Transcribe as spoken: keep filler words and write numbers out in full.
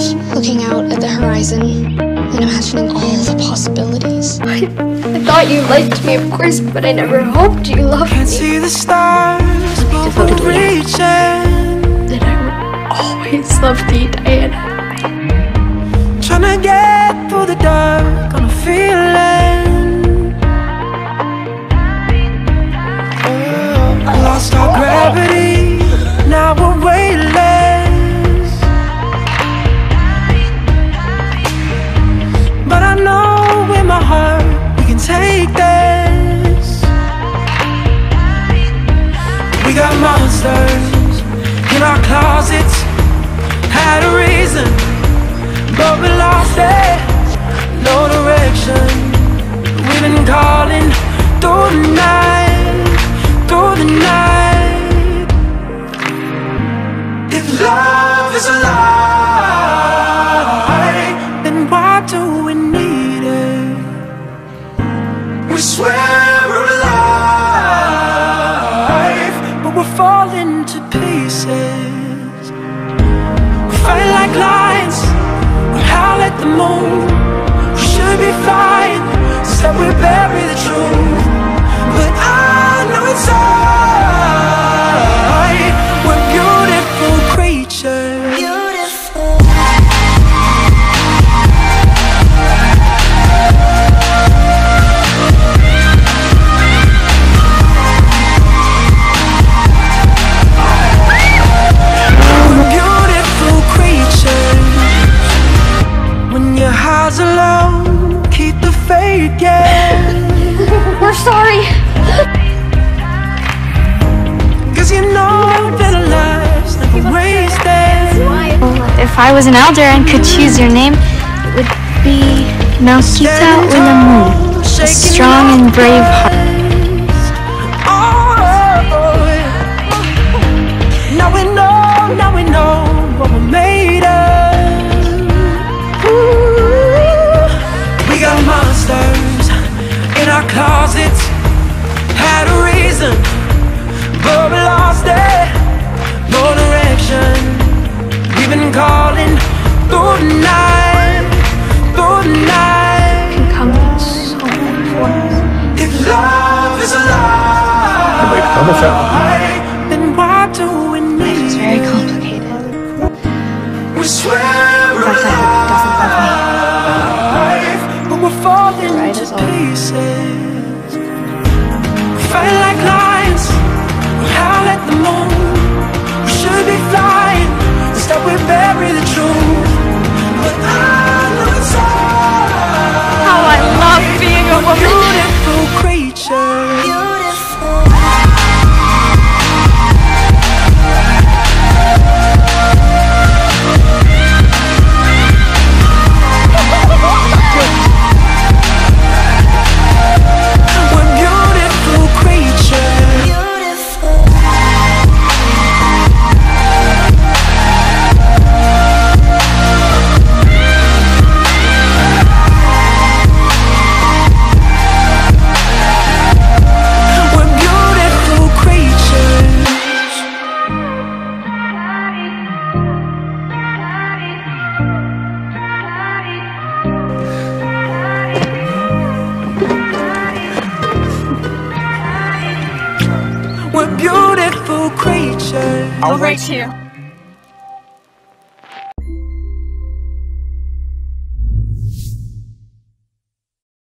looking out at the horizon and imagining all the possibilities. I, I thought you liked me, of course, but I never hoped you loved me. Can't see the stars, but we're reaching. That I would always love thee, Diana. Trying to get through the dark on a feeling. Oh, I lost our gravity, now we're weightless. But I know in my heart we can take this. We got monsters in our closets, had a reason, but we lost it, no direction. We've been calling through the night, through the night. If love is a lie, then why do we need it? We swear we're alive, but we're falling to pieces. We fight like lions, howl at the moon. We should be flying, instead we bury the truth. But I know inside we're beautiful creatures. Beautiful. We're beautiful creatures. When your heart's alone, keep the faith, yeah. We're sorry. Cause you know that our lives never wasted. If I was an elder and could choose your name, it would be Melchita Ulamu, a strong and brave heart. Oh, now we know, now we know what we're made of. Ooh, we got monsters in our closets, had a reason, but we lost it, no direction. We've been calling through the night, through the night. Can come in so many forms. If love is a lie, then why do we need Life is very complicated. We swear we're But that doesn't love alive, but we're falling Right to as all. pieces. We fight like lions, we howl at the moon. We should be flying, instead we bury the truth. But I know it's all. How I love being a woman. Beautiful creature. Beautiful. We're beautiful creatures. Beautiful. We're beautiful creatures. We're beautiful creatures. I'll write to you.